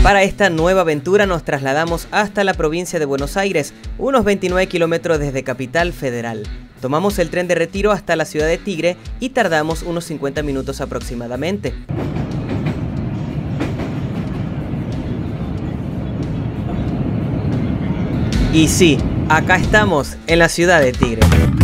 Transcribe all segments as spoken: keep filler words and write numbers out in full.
Para esta nueva aventura nos trasladamos hasta la provincia de Buenos Aires, unos veintinueve kilómetros desde Capital Federal. Tomamos el tren de Retiro hasta la ciudad de Tigre y tardamos unos cincuenta minutos aproximadamente. Y sí, acá estamos, en la ciudad de Tigre.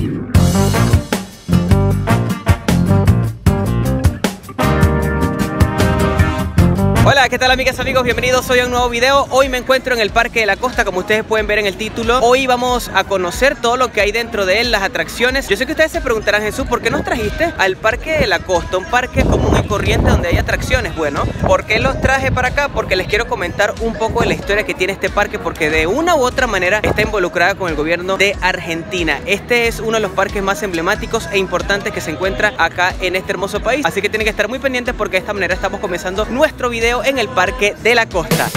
Hola, ¿qué tal amigas, amigos? Bienvenidos hoy a un nuevo video. Hoy me encuentro en el Parque de la Costa, como ustedes pueden ver en el título. Hoy vamos a conocer todo lo que hay dentro de él, las atracciones. Yo sé que ustedes se preguntarán, Jesús, ¿por qué nos trajiste al Parque de la Costa? Un parque común y corriente donde hay atracciones. Bueno, ¿por qué los traje para acá? Porque les quiero comentar un poco de la historia que tiene este parque, porque de una u otra manera está involucrada con el gobierno de Argentina. Este es uno de los parques más emblemáticos e importantes que se encuentra acá en este hermoso país. Así que tienen que estar muy pendientes porque de esta manera estamos comenzando nuestro video en el Parque de la Costa.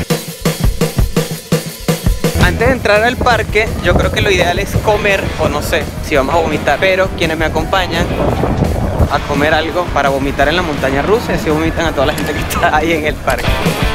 Antes de entrar al parque, yo creo que lo ideal es comer, o no sé si vamos a vomitar, pero quienes me acompañan a comer algo para vomitar en la montaña rusa, y así vomitan a toda la gente que está ahí en el parque.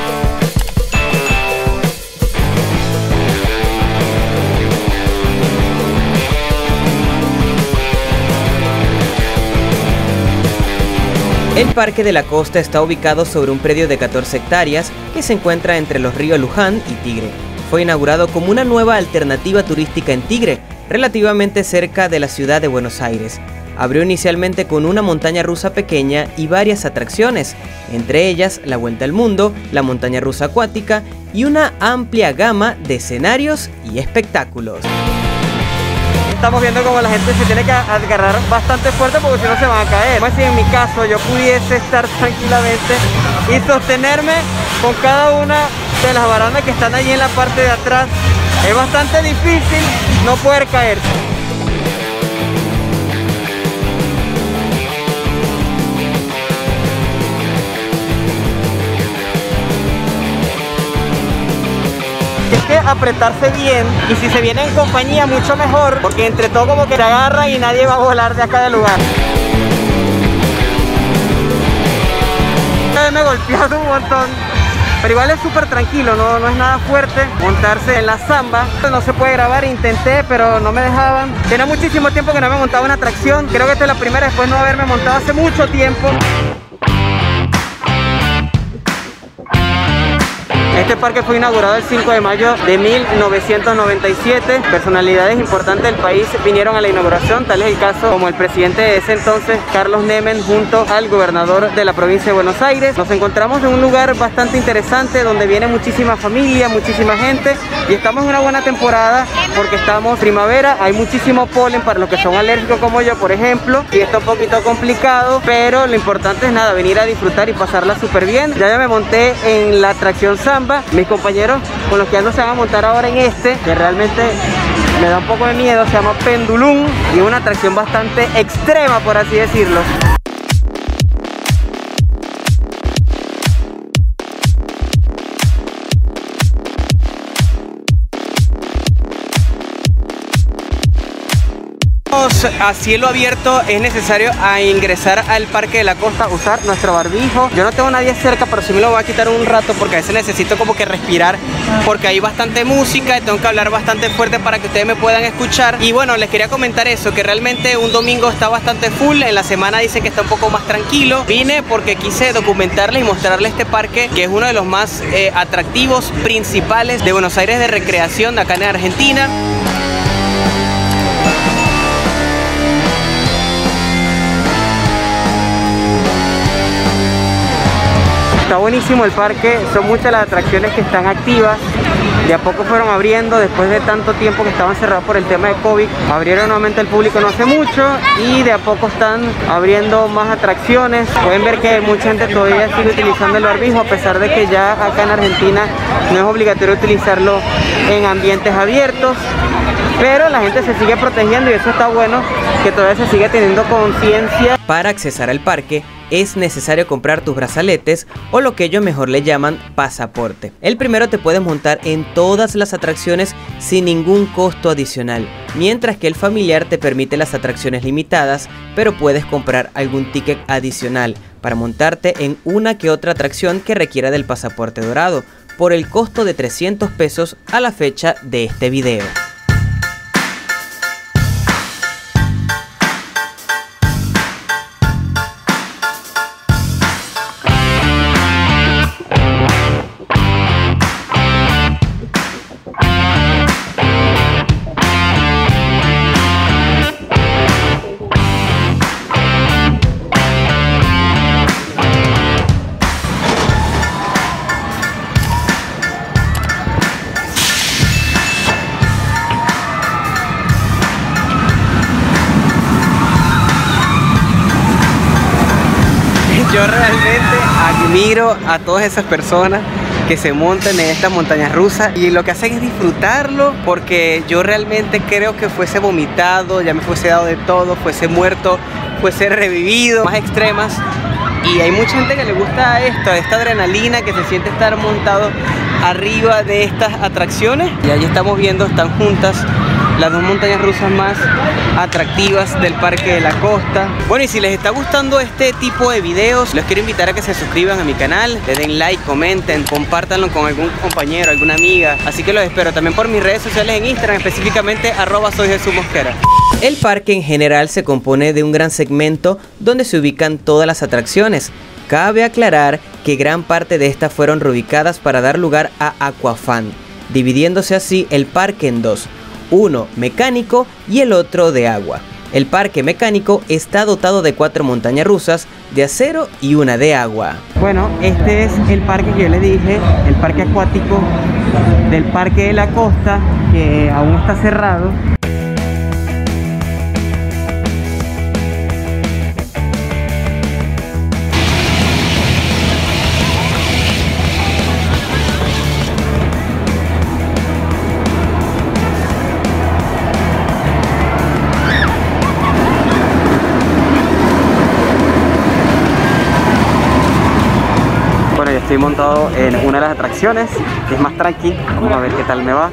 El Parque de la Costa está ubicado sobre un predio de catorce hectáreas que se encuentra entre los ríos Luján y Tigre. Fue inaugurado como una nueva alternativa turística en Tigre, relativamente cerca de la ciudad de Buenos Aires. Abrió inicialmente con una montaña rusa pequeña y varias atracciones, entre ellas la Vuelta al Mundo, la montaña rusa acuática y una amplia gama de escenarios y espectáculos. Estamos viendo como la gente se tiene que agarrar bastante fuerte porque si no se van a caer. Como si en mi caso yo pudiese estar tranquilamente y sostenerme con cada una de las barandas que están allí en la parte de atrás, es bastante difícil no poder caer. Es que apretarse bien, y si se viene en compañía mucho mejor, porque entre todo como que te agarra y nadie va a volar de acá del lugar. Me he golpeado un montón, pero igual es súper tranquilo, no, no es nada fuerte. Montarse en la Zamba no se puede grabar, intenté pero no me dejaban. Tenía muchísimo tiempo que no me montaba una atracción, creo que esta es la primera después de no haberme montado hace mucho tiempo. Este parque fue inaugurado el cinco de mayo de mil novecientos noventa y siete. Personalidades importantes del país vinieron a la inauguración, tal es el caso como el presidente de ese entonces, Carlos Nemen, junto al gobernador de la provincia de Buenos Aires. Nos encontramos en un lugar bastante interesante donde viene muchísima familia, muchísima gente, y estamos en una buena temporada porque estamos primavera, hay muchísimo polen para los que son alérgicos como yo, por ejemplo, y está un poquito complicado, pero lo importante es nada, venir a disfrutar y pasarla súper bien. Ya ya me monté en la atracción Zamba. Mis compañeros con los que ando se van a montar ahora en este, que realmente me da un poco de miedo, se llama Pendulum y es una atracción bastante extrema, por así decirlo. A cielo abierto es necesario a ingresar al Parque de la Costa usar nuestro barbijo. Yo no tengo nadie cerca, pero sí me lo voy a quitar un rato porque a veces necesito como que respirar, porque hay bastante música y tengo que hablar bastante fuerte para que ustedes me puedan escuchar. Y bueno, les quería comentar eso, que realmente un domingo está bastante full, en la semana dicen que está un poco más tranquilo. Vine porque quise documentarles y mostrarles este parque, que es uno de los más eh, atractivos principales de Buenos Aires de recreación acá en Argentina. Está buenísimo el parque, son muchas las atracciones que están activas. De a poco fueron abriendo después de tanto tiempo que estaban cerrados por el tema de COVID. Abrieron nuevamente el público no hace mucho y de a poco están abriendo más atracciones. Pueden ver que mucha gente todavía sigue utilizando el barbijo, a pesar de que ya acá en Argentina no es obligatorio utilizarlo en ambientes abiertos. Pero la gente se sigue protegiendo y eso está bueno, que todavía se sigue teniendo conciencia. Para accesar al parque es necesario comprar tus brazaletes o lo que ellos mejor le llaman pasaporte. El primero te puedes montar en todas las atracciones sin ningún costo adicional, mientras que el familiar te permite las atracciones limitadas, pero puedes comprar algún ticket adicional para montarte en una que otra atracción que requiera del pasaporte dorado, por el costo de trescientos pesos a la fecha de este video. Yo realmente admiro a todas esas personas que se montan en estas montañas rusas y lo que hacen es disfrutarlo, porque yo realmente creo que fuese vomitado, ya me fuese dado de todo, fuese muerto, fuese revivido, más extremas. Y hay mucha gente que le gusta esto, esta adrenalina que se siente estar montado arriba de estas atracciones. Y ahí estamos viendo, están juntas las dos montañas rusas más atractivas del Parque de la Costa. Bueno, y si les está gustando este tipo de videos, los quiero invitar a que se suscriban a mi canal, le den like, comenten, compártanlo con algún compañero, alguna amiga. Así que los espero también por mis redes sociales en Instagram, específicamente arroba soy Jesús Mosquera. El parque en general se compone de un gran segmento donde se ubican todas las atracciones. Cabe aclarar que gran parte de estas fueron reubicadas para dar lugar a Aquafan, dividiéndose así el parque en dos, uno mecánico y el otro de agua. El parque mecánico está dotado de cuatro montañas rusas de acero y una de agua. Bueno, este es el parque que yo les dije, el parque acuático del Parque de la Costa, que aún está cerrado. Estoy montado en una de las atracciones, que es más tranqui. Vamos a ver qué tal me va.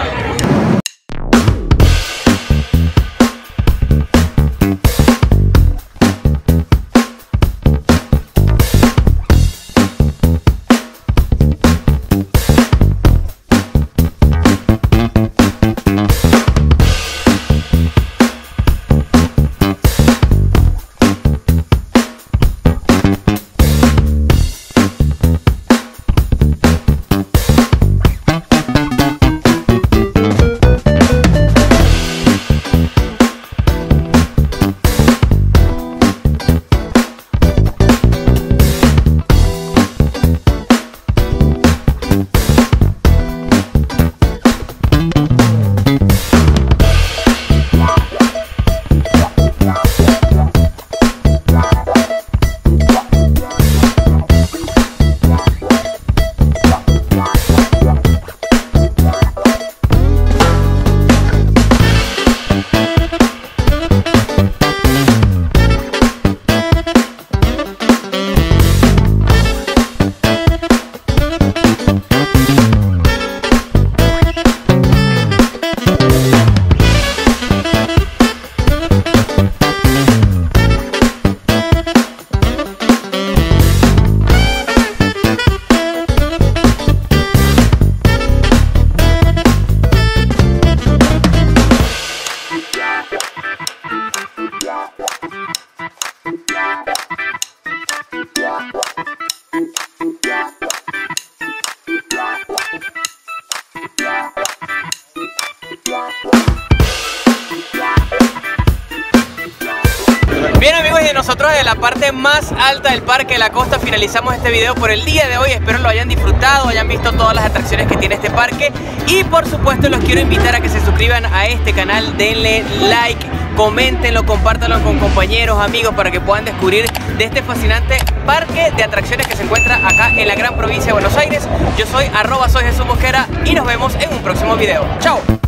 Bien amigos, y nosotros de la parte más alta del Parque de la Costa finalizamos este video por el día de hoy. Espero lo hayan disfrutado, hayan visto todas las atracciones que tiene este parque. Y por supuesto los quiero invitar a que se suscriban a este canal, denle like, coméntenlo, compártanlo con compañeros, amigos, para que puedan descubrir de este fascinante parque de atracciones que se encuentra acá en la gran provincia de Buenos Aires. Yo soy arroba soy Jesús Mosquera y nos vemos en un próximo video. ¡Chao!